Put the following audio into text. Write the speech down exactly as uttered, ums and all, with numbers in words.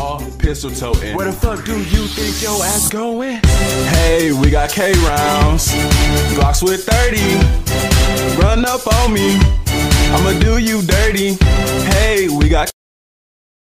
all pistol toting. Where the fuck do you think your ass going? Hey, we got K rounds, Glocks with thirty, run up on me.